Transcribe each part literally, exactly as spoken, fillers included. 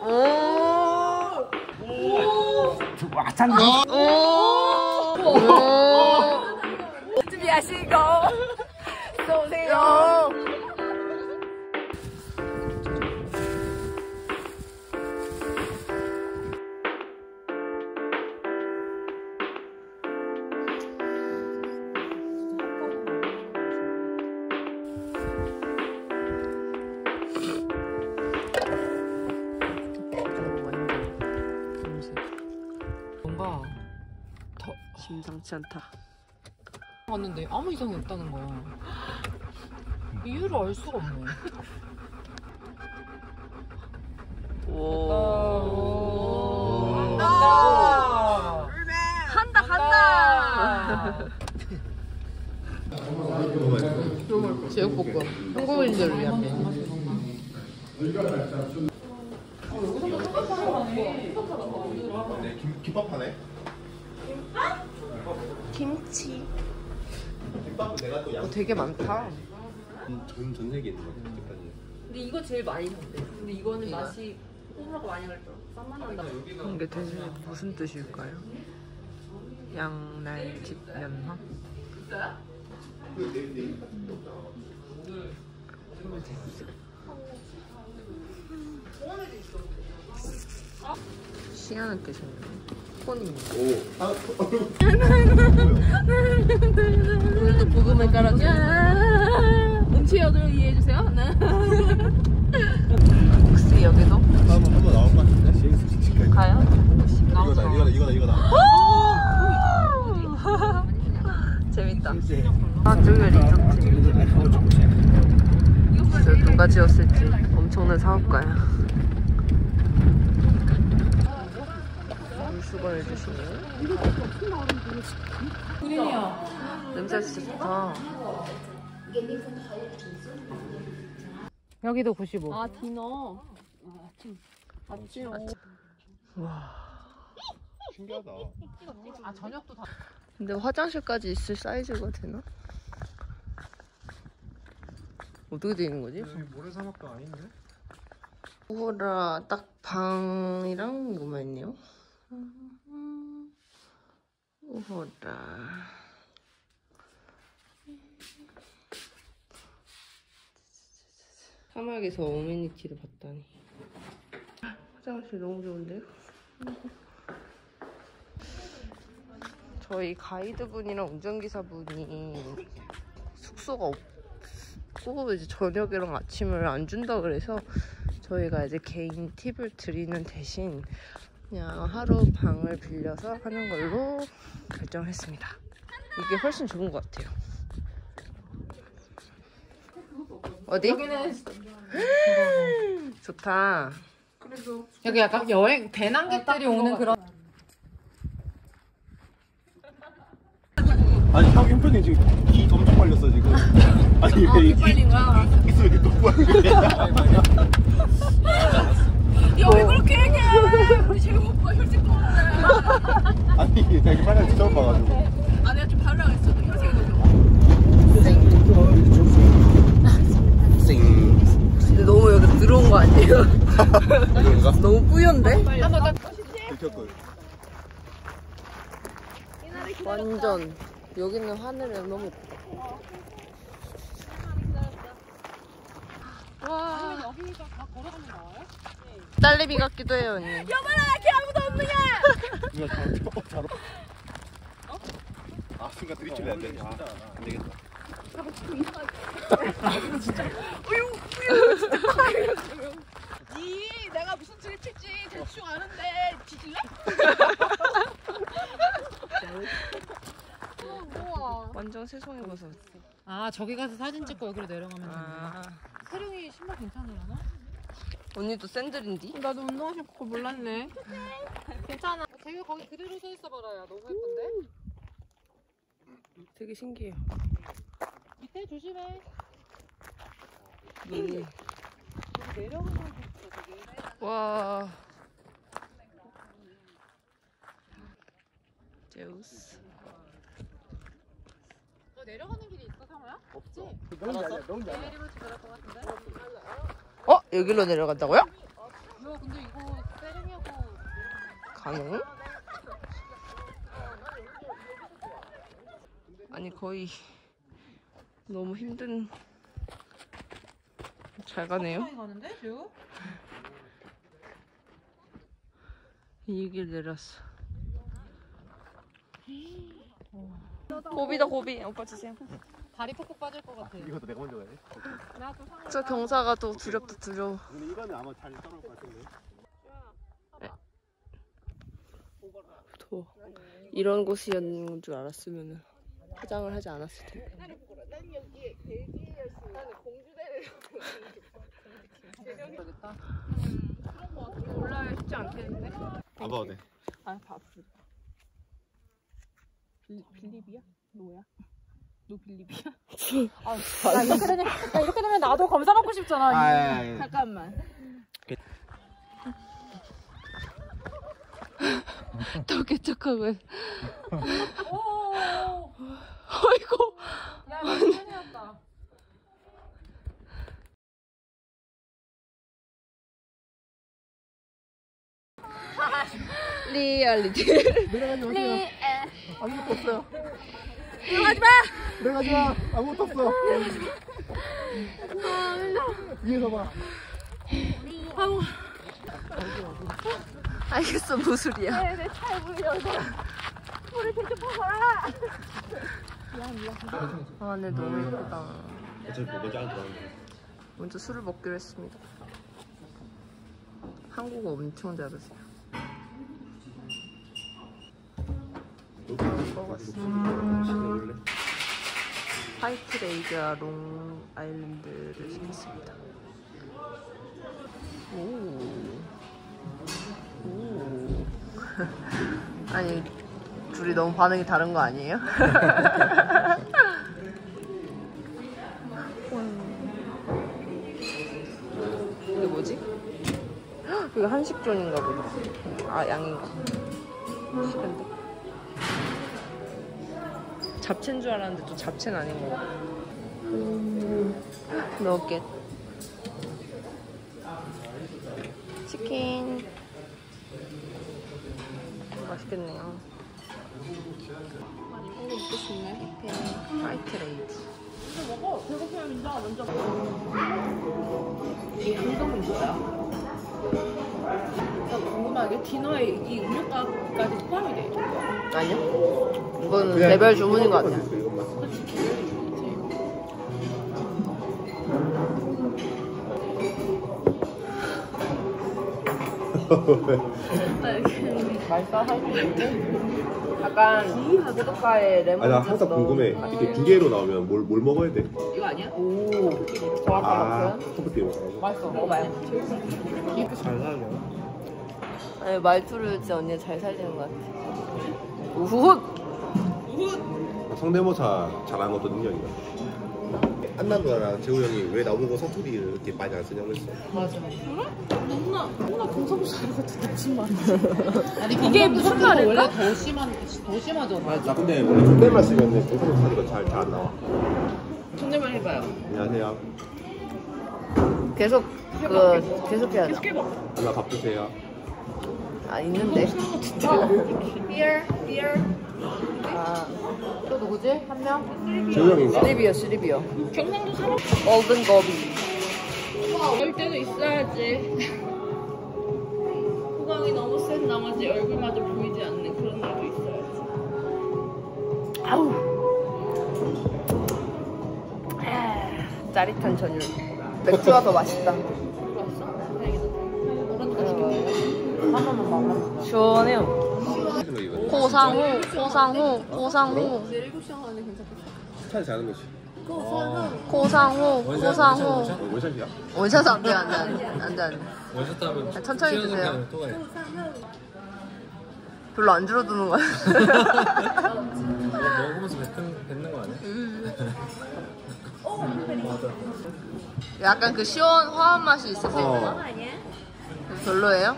오. 오. 와찬. 오. 오. 준비하시고 쏘세요. 뭔가 더 심상치 않다. 왔는데 아무 이상이 없다는 거야. 이유를 알 수가 없네. 오. 간다. 간다 간다. 제육볶음. 한국인들을 위한 메뉴. 김밥 하네. 김치. 김밥은 내가 또 양. 어, 되게 많다. 전 전세계 있는 거 같아까지. 근데 이거 제일 많이 샀대. 근데 이거는 맛이 호불호가 많이 갈더라. 쌈만 난다. 이게 대신에 무슨 뜻일까요? 양날집 연화? 희한하게 생긴 폰입니다. 오. 아, 오늘도 부금을 깔아줘. 음치여들 이해해주세요. 혹시 여기도? 한번 한번 나올 것 같은데. 시행시 가요? 이거다 이거다 이거다 이거다. 재밌다. 아, 저기 리조트. 진짜 누가 지었을지 엄청난 사업가야. 물수건을 주시네요. 그린이야. 냄새 진짜 좋다. 여기도 구십오. 아 디너. 아침. 아침. 와. 신기하다. 아, 저녁도 다. 근데 화장실까지 있을 사이즈가 되나? 어떻게 되는 거지? 여기 모래사막도 아닌데? 오호라 딱 방이랑 이거만 있네요. 오호라. 사막에서 어메니티를 봤다니. 화장실 너무 좋은데요? 저희 가이드분이랑 운전기사분이 숙소가 없고 이제 저녁이랑 아침을 안 준다 그래서 저희가 이제 개인 팁을 드리는 대신 그냥 하루 방을 빌려서 하는 걸로 결정했습니다. 이게 훨씬 좋은 것 같아요. 어디? 여기는 좋다. 그래도 여기 약간 여행 배낭객들이 오는 그런. 아니 형 형편이 지금 기 엄청 빨렸어 지금. 아니 어, 왜 이- 빨린 거야. 이- 입술 이렇게 똑 빠는 거야? 야 왜 그렇게 얘기해? 우리 제일 오빠 혈색 도는데. 아니 내가 이렇게 빨간 거 처음 봐가지고. 아 내가 좀 바르라고 했어. 혈색이 도죠. 쌩. 근데 너무 여기 들어온 거 아니에요? 이건가? 너무 뿌연데? 들켰걸. 완전 여기는 하늘이 너무 예쁘다. 와. 여기가 다 걸어가면 나와요? 딸내미 같기도 해요 언니. 여보나 걔 아무도 없느냐? 이거 잘 어, 잘. 어? 아 순간 들이치면 안 돼. 아, 안 되겠다. 니 내가 무슨 트립 칠지 대충 아는데 뒤질래? 완전 세상에 가서. 아, 저기 가서 사진 찍고 여기로 내려가면 되네. 아. 세룡이 신발 괜찮으려나? 언니도 샌들인디? 나도 운동하실 거 몰랐네. 괜찮아. 제가 거기 그대로 서 있어 봐라야. 너무 예쁜데? 되게 신기해요. 밑에 조심해. 눈이. 여기 내려가는 거 있어, 되게. 와. 제우스. 너 내려가는 길이 있어, 상호야? 없지? 너무 잘해 너무 잘해. 내리면 집에 갈것 같은데? 어? 여기로 내려간다고요? 근데 이거 세르냐고 가능? 아니 거의 너무 힘든. 잘 가네요. 가는데 지금? 이 길 내렸어. 고비다 고비. 오빠 주세요. 다리 퍽퍽 빠질 것 같아. 이것도 내가 먼저 가야 돼? 저 경사가 또 두렵다 두려워. 근데 이거는 아마 잘 따라올 것 같은데. 더워. 이런 곳이었는 줄 알았으면 포장을 하지 않았을 텐데. 난 여기 벨기에였어. 나는 공주대를 되겠다. 그런 거 같아. 올라야 쉽지 않겠는데? 안 봐도 돼. 아, 봐. 빌, 빌립이야? 뭐야? 너 빌립이야? 아, 야, 이렇게 되면, 야, 이렇게 되면 나도 검사 받고 싶잖아. 아, 잠깐만. 더 개척하고. 오, 어이구. 야, 나 큰일났다. 리얼리티. 내려가지 마세요. 아무것도 없어요. 들어가지 마! 내려가지 마. 아무것도 없어. 위에서 봐. 알겠어 무술이야. 내, 내 차에 물이 열고. 물을 대접하거라! 아 근데 너무 예쁘다. 어차피 먼저 안 들어가는데. 먼저 술을 먹기로 했습니다. 한국어 엄청 잘하세요. 원래 화이트 레이드와 롱 아일랜드를 시켰습니다. 오. 오. 아니 둘이 너무 반응이 다른 거 아니에요? 이게 뭐지? 이거 한식존인가 보다. 아 양인가? 식은데. 잡채인 줄 알았는데 또 잡채는 아닌 거 같아. 음, 너겟 치킨 맛있겠네요. 많이 먹고 싶네. 화이트 레이드. 이거 먹어. 배고프면 민정아 먼저. 이 한정은 뭐야? 나 궁금한 게 디너에 이 음료까지 포함이 돼. 아니요. 이건 개별 주문인 것 같아요. 맛있어? 할수 약간 구독가에 레몬. 아니 나 항상 궁금해. 이렇게 두 개로 나오면 뭘, 뭘 먹어야 돼? 이거 아니야? 오. 정확한 아, 것 커피 먹어. 맛있어. 먹어봐요. 잘 살려. 아니, 말투를 진짜 언니가 잘 살리는 것 같아. 우훗! 성대모사 잘하는 것도 능력이야. 안나 누나랑 재우 형이 왜 나보고 사투리 이렇게 많이 안 쓰냐고 했어. 맞아. 누나, 누나 공성사를 같은 거짓말. 아니, 이게 무슨 말일까? 원래 더 심한, 더 심하잖아. 나 근데 원래 존댓말 쓰면 공성사리가 잘 잘 안 나와. 존댓말 해봐요. 안녕하세요. 계속, 그, 계속 해야죠. 안나 밥 드세요. 아, 있는데. Beer, beer. 아, 또 누구지? 한 명? 재우 형인가? 쓰리비어, 쓰리비어. 경상도 사람 얼든 거비. 열 때도 있어야지. 후광이 너무 센 나머지 얼굴마저 보이지 않는 그런 날도 있어야지. 아우. 아, 짜릿한 전율. 맥주가 더 맛있다. 한 번만 먹어. 시원해요. 고상호, 고상호, 고상호. 차라리 자는 거지. 고상호, 고상호. 어, 원샷이야? 원샷 안 돼, 안 돼, 안 돼, 안 돼. 안 돼. 원샷 하면 아, 천천히 취하는 드세요. 사람은 또 가요. 별로 안 줄어드는 거야. 뭐 먹으면서 뱉는, 뱉는 거 아니야? 약간 그 시원, 화한 맛이 있으세요? 어. 별로예요?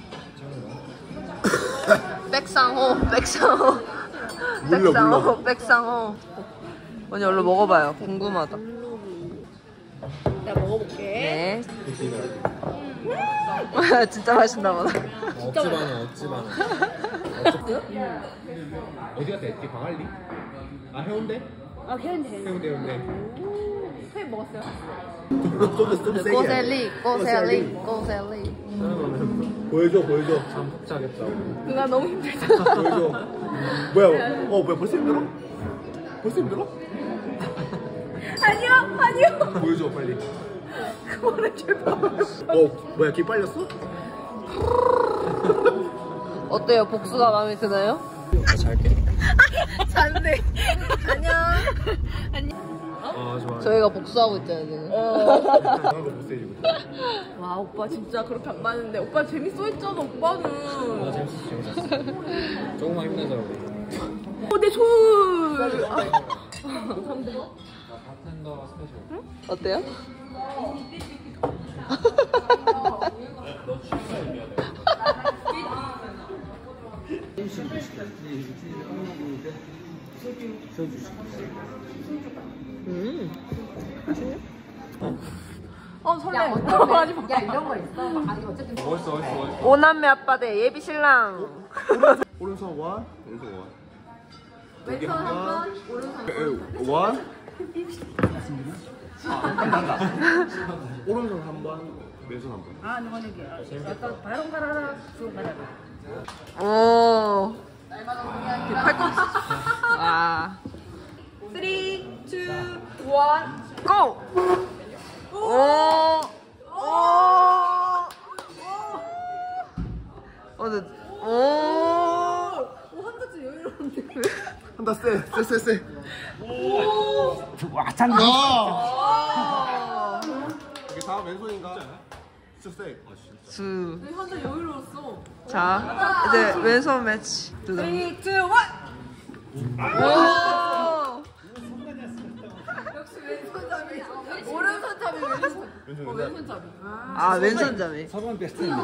백상호, 백상호, 물러, 백상호, 물러. 백상호. 언니 얼른 먹어봐요. 궁금하다. 내가 먹어볼게. 네. 진짜 맛있나 보다. 억지 반응, 억지 반응. 어디 갔다 했지? 광안리? 아 해운대? 아 해운대 해운대 해운대. 회 먹었어요? 좀좀 세게. 꼬셀리, 꼬셀리, 꼬셀리. 보여줘 보여줘. 잠푹 자겠다고. 누나 너무 힘들다 보여줘. 뭐야? 어 뭐야 벌써 힘들어? 벌써 힘들어? 아니요 아니요 보여줘 빨리. 그만해 제발 어 뭐야 기 빨렸어? 어때요? 복수가 마음에 드나요? 잘게. 안돼 안녕 아 좋아. 저희가 복수하고 있잖아요 지금. 나도 못 세지고. 와 오빠 진짜 그렇게 안 봤는데 오빠 재밌어 했잖아 오빠는 아 재밌었어 재밌었어. 조금만 힘내자고. 어내손 바텐더 스페셜. 어때요? 음. 어 설레 야 이런 거 있어 아니 어쨌든 멋있어 멋있어 멋있어. 오남매 아빠 대 예비 신랑. 오른손 원, 왼손 원. 왼손 한번 오른손 원. 아, 한다 한다. 오른손 한 번, 왼손 한 번. 아 너무 이게 약간 바로 가라라 쭉 가라라 오. 팔꿈치. 아. 삼, 이, 일 고! 오! 오! 어, 네. 오! 오, 한 가지 여유로운데 한다 세, 세, 세, 세. 와! 이게 다 왼손인가? 진짜 세. 아 진짜. 두. 한자 여유로웠어 자, 이제 왼손 매치. 두 삼, 점. 이, 일 오! 역시 왼손잡이 오른손잡이 왼손 왼손 어, 왼손. 왼손잡이 아 아, 왼손잡이. 서번 베스트인데.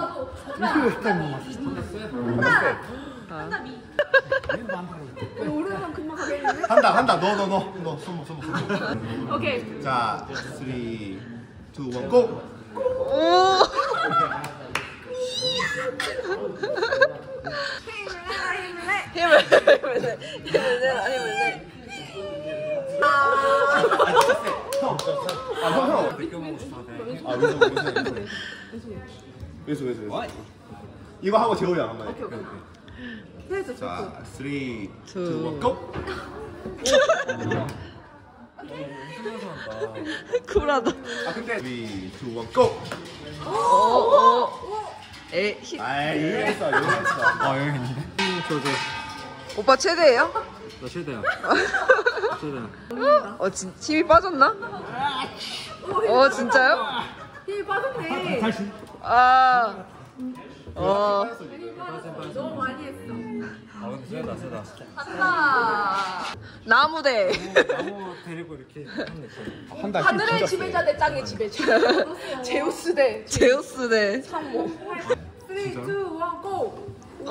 오른손 금방 가겠는데? 한다 한다. 너 너 너 너 손목 손목 손목. 오케이 자, 삼, 이, 일, 고! 오! 힘을 내, 힘을 내. 힘을 내라, 힘을 내. 아, 형, 형. 아, 왼손, 왼손, 왼손. 왼손, 왼손, 왼손. 이거 하고 재호이 형 한번 해. 됐어 자, 삼, 이, 두. 일, 고! 쿨하다. 아, 근데 삼, 이, 일, 고! 오, 오. 에, 힘. 아, 여유했어, 여유했어. 아 여기 있는데. 저저 오빠 최대예요? 나 최대야. 최대야. 어, 진, 힘이 빠졌나? 어, 진짜요? 힘이 빠졌네 아. 어. 너무 많이 했어 아 근데 세다 세다. 한다 나무대. 나무 데리고 이렇게 하는 느낌. 한 달. 하늘의 지배자 대 땅의 지배자 제우스 대 제우스네. 상모 삼, 이, 일, 고! 오.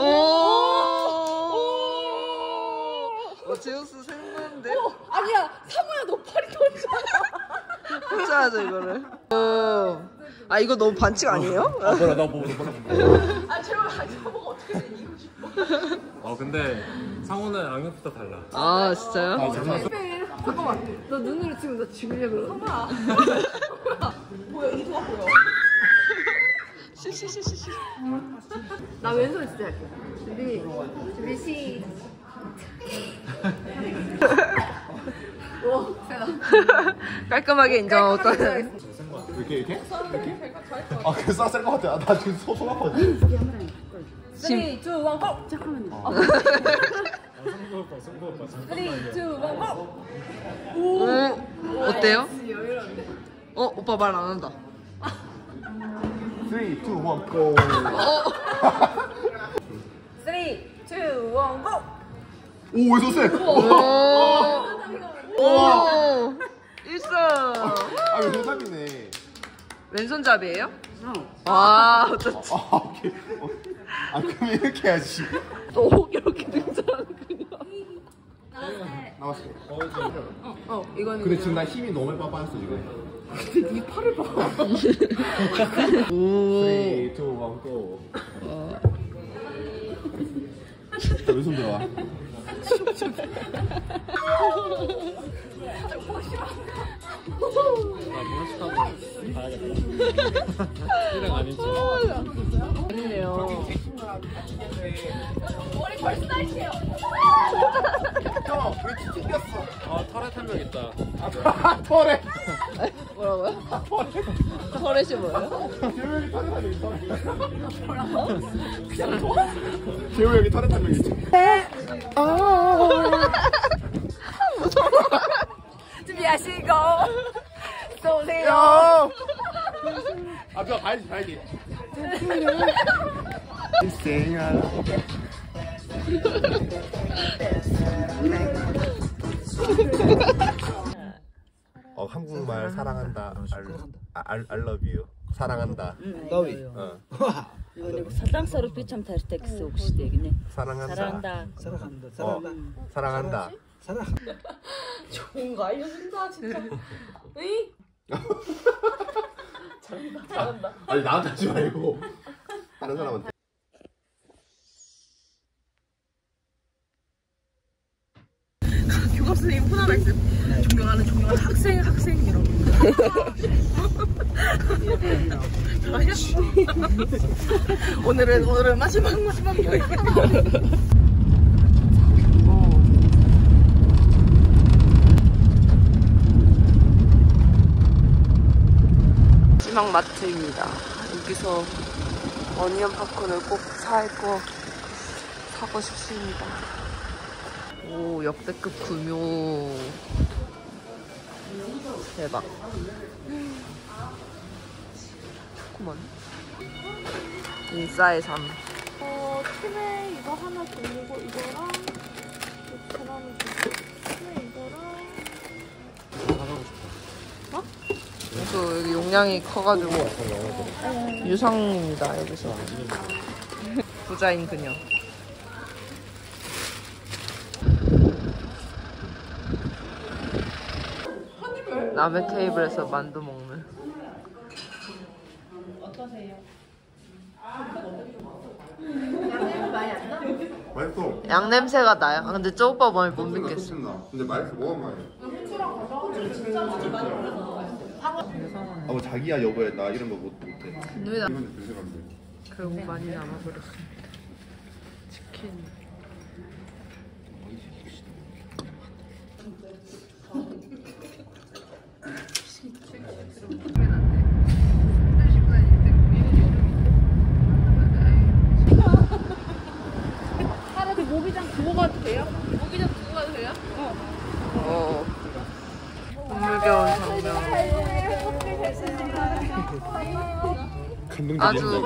어, 제우스 생각인데? 아니야 상호야 너 팔이 던져 혼자하죠 이거를. 오. 아 이거 너무 반칙 아니에요? 아, 뭐라, 나 뭐, 뭐라. 아 제발 저보고 어떻게 이기고 싶어 어 근데 상호는 악력부터 달라. 아 진짜요? 아, 잠깐만. 잠깐만 너 눈으로 지금 나 죽이려고 그러는 거야 뭐야 이도가 보여 시시시시시. 나 왼손 진짜 할게 준비 준비 시 와, 세다. 깔끔하게 인정하고. 이렇게, 이렇게? 이렇게? 아, 그래, 쌀것 같아. 아, 나 지금 소, 소 아파지. 삼, 이, 일, 고! 잠깐만요. 삼, 이, 일, 고! 오. 어때요? 여유로운데? 어 오빠 말 안 한다. 삼, 이, 일, 고! 어. 삼, 이, 일, 고! 오, 왜 쏘세? 오. 오. 일성. 아, 왜 손잡이네. 왼손잡이에요? 와 어쩌지? 아, 오케이. 어. 아, 그럼 이렇게 해야지. 또 이렇게 등장하는군요. 나왔어. 어, 이거는. 근데 지금 나 힘이 너무 빠빠했어, 지금. 근데 네 팔을 봐. 오. 쓰리, 투, 원, 고. 자, 왼손 들어와. 아, 모르겠다고 가야겠다. 이랑 아니지. 아니네요. 머리 벌써 날씨요. 형, 왜 튀겼어? 아, 털에 한 명 있다. 아, 털에. 뭐라고요? 터렛이 뭐예요? 재호 형이 털에 타면 있어. 뭐라고? 재호 형이 털에 타면 있지. 준비하시고 쏘세요. 아, 저 가야지, 가야지. 생아. 어, 한국말 사랑한다. 알, I love you. 사랑한다. 너위. 어. 이거는 사랑스러운 비참 탈 텍스 혹시 되겠네. 사랑한다. 사랑한다. 사랑한다. 어, 사랑한다. 사랑한다. 좋은 거 알려준다 진짜. 으이. 잘한다. 아니, 나한테 하지 말고 다른 사람한테. 교감선생님 폰 하나 있어요. 존경하는 존경하는 학생 학생 이런 거. 오늘은 오늘은 마지막 마지막 여행. 마지막 마트입니다. 여기서 어니언 팝콘을 꼭 사고 사고 싶습니다. 오, 역대급 금요. 대박. 조그만. 인싸의 삶. 어, 팀에 이거 하나 돌리고 이거랑 이거랑 팀에 이거랑 또 여기 용량이 커가지고 유상입니다. 여기서 부자인 그녀. 남의 테이블에서 만두 먹는. 맛있어. 양 냄새가 나요. 아, 근데 저 오빠 뭘 못 믿겠어. 근데 맛있어. 뭐가 맛있어? 아, 뭐 자기야 여보야 나 이런 거 못 못해. 왜 나? 이건 죄송한데. 결국 많이 남아버렸습니다. 치킨. 하루도 모기장 두고 가도 돼요? 모기장 두고 가도 돼요? 어. 눈물겨운 장면. 아주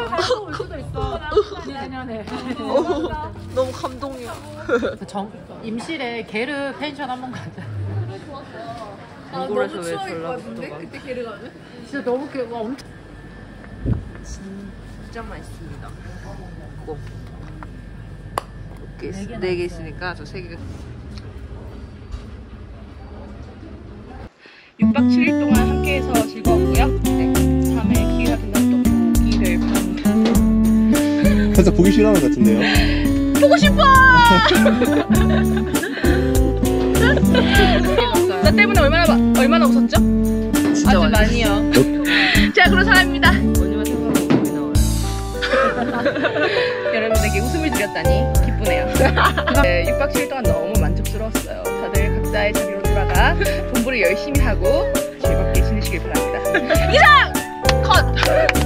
어, 너무 감동이야. 정 임실에 게르 펜션 한번 가자. 몽골에서 왜 전라북도가? 그때 걔를 가면? 진짜 너무 게 와 엄청. 진짜 맛있습니다. 꼭. 이렇게 네 개 있으니까 저 세 개. 육 박 칠 일 동안 함께해서 즐거웠고요. 네. 다음에 기회가 된다면 또 보기를 바랍니다. 살짝 보기 싫어하는 것 같은데요? 보고 싶어! 나 때문에 얼마나 마- 얼마나 웃었죠? 진짜 아주 많이. 많이요. 제가 그런 사람입니다. 언니만 생각하면 웃음이 나와요. 여러분에게 웃음을 드렸다니 기쁘네요. 네, 육 박 칠 일 동안 너무 만족스러웠어요. 다들 각자의 자리로 돌아가 공부를 열심히 하고 즐겁게 지내시길 바랍니다. 이상! 컷!